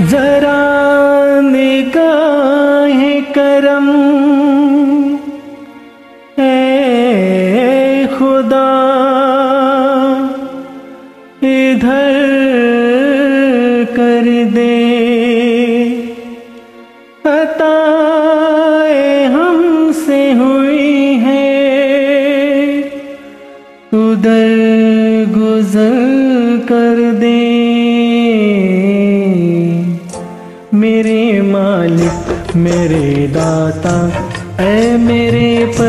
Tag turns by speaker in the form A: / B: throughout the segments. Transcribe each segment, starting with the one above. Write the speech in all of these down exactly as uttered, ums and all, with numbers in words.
A: जरा निगाहें करम ए खुदा इधर कर दे, अताए हमसे हुई है उधर गुजर कर दे। मेरे मालिक मेरे दाता ऐ मेरे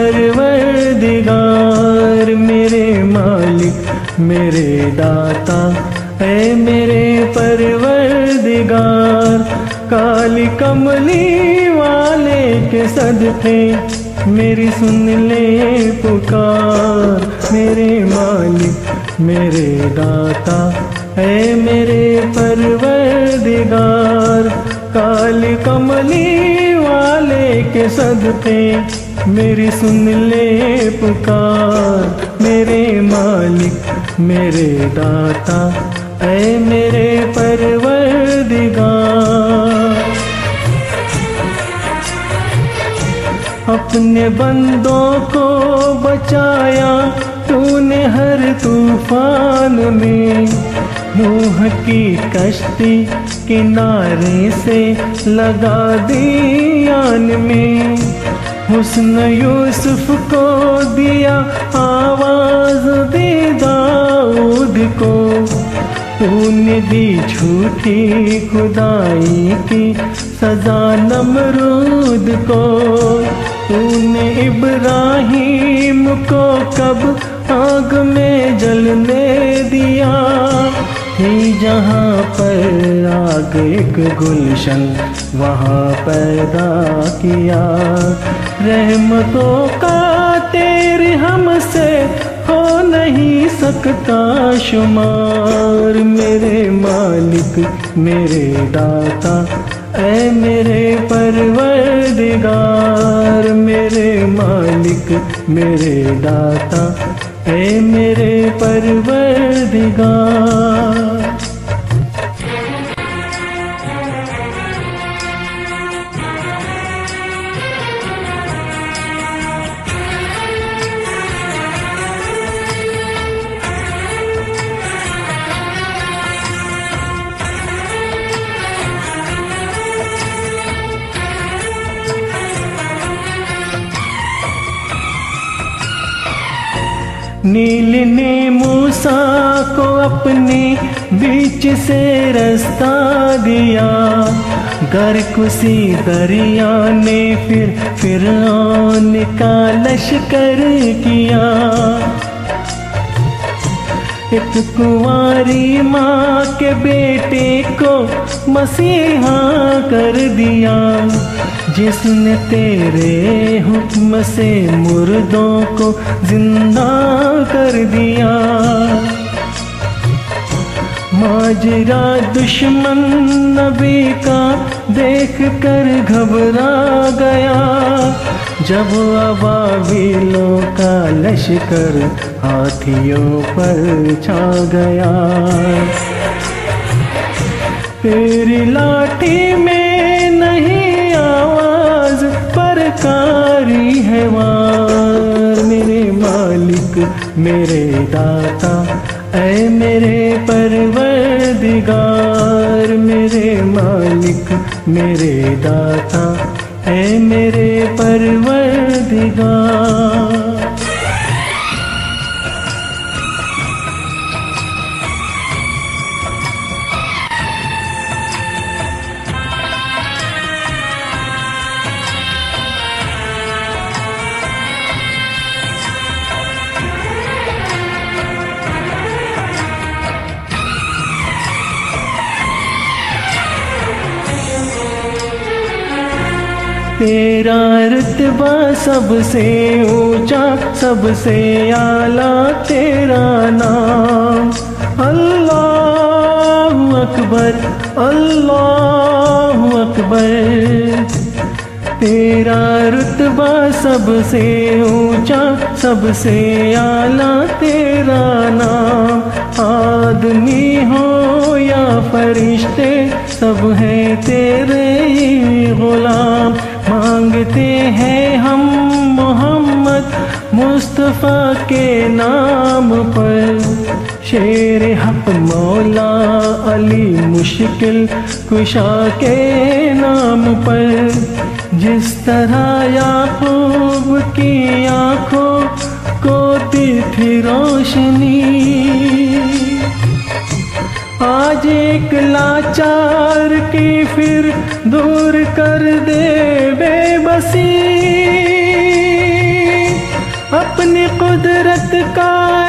A: परवरदिगार, मेरे मालिक मेरे दाता ऐ मेरे परवरदिगार। काली कमली वाले के सदके मेरी सुन ले पुकार, मेरे मालिक मेरे दाता ऐ मेरे परवरदिगार। काली कमली वाले के सदके मेरी सुन ले पुकार, मेरे मालिक मेरे दाता ऐ मेरे परवरदिगार। अपने बंदों को बचाया तूने हर तूफान में, नूह की कश्ती किनारे से लगा दी आन में। हुस्न यूसुफ को दिया आवाज दे दाऊद को, तूने दी झूठी खुदाई की सजा नमरूद को। तूने इब्राहिम को कब आग में जलने दिया, थी जहाँ पर आग एक गुलशन वहाँ पैदा किया। रहमतों का तेरे हमसे हो नहीं सकता शुमार, मेरे मालिक मेरे दाता ऐ मेरे परवरदिगार, मेरे मालिक मेरे दाता ऐ मेरे परवरदिगार। नील ने मूसा को अपने बीच से रास्ता दिया, गर्क उसी दरिया ने फिर फिरौन का लश्कर किया। एक कुंवारी माँ के बेटे को मसीहा कर दिया, जिसने तेरे हुक्म से मुर्दों को जिंदा कर दिया। माजरा दुश्मन नबी का देख कर घबरा गया, जब अबाबिलों का लश्कर हाथियों पर छा गया। तेरी लाठी में नहीं आवाज पर कारी है वार, मेरे मालिक मेरे दाता ऐ मेरे परवरदिगार, मेरे मालिक मेरे दाता ऐ मेरे परवरदिगार। तेरा रुतबा सबसे ऊंचा सबसे आला तेरा नाम, अल्लाहु अकबर अल्लाहु अकबर। तेरा रुतबा सबसे ऊंचा सबसे आला तेरा नाम, आदमी हो या फरिश्ते सब हैं तेरे गुलाम, मांगते हैं हम मोहम्मद मुस्तफ़ा के नाम पर। शेर हक मौला अली मुश्किल कुशा के नाम पर। जिस तरह याकूब की आँखों को दी थी रोशनी, आज एक लाचार की फिर दूर कर दे बेबसी। अपनी कुदरत का